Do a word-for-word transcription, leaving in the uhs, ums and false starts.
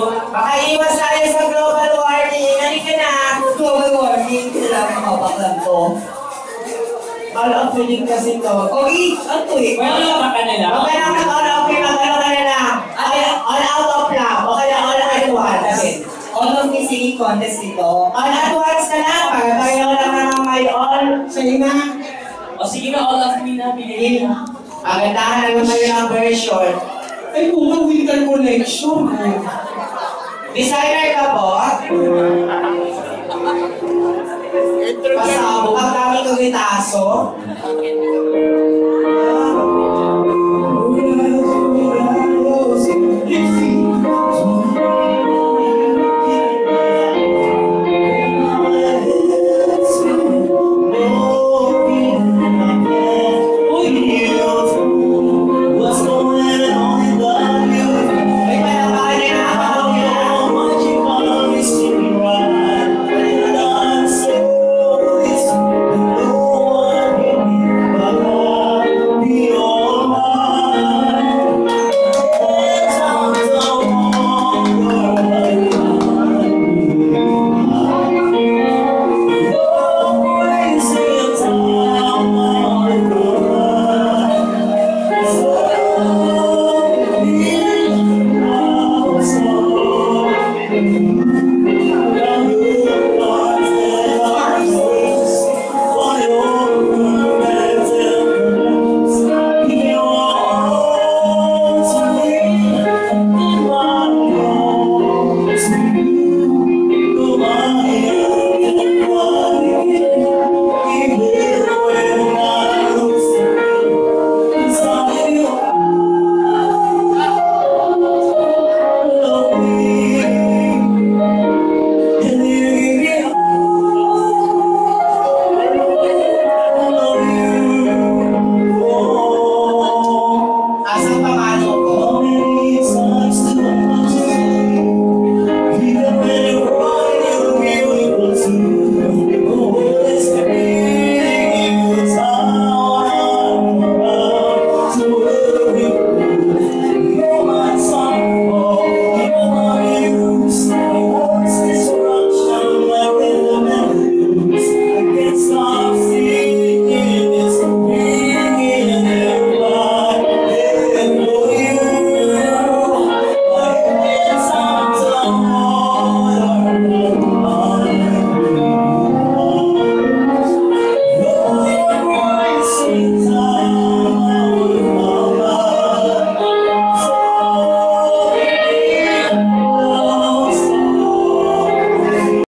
Makaiwas tayo sa global warming. Halika na. Global warming. Kailangan mapaklan to. All of feeling kasi to. Okay, ano to eh? Wala ka na lang. Okay lang na all of me. Mag-ano ka na lang. All out of love. Okay lang, all at once. All of me singing contest ito. All at once ka lang. Para tayo lang naman may all. Sa'yo na. O sige na, all of me na. Pinili na. Agandahan naman may lang version. Ay, kung winter collection. Designer ka po? Pasabog ang dami kong itaso.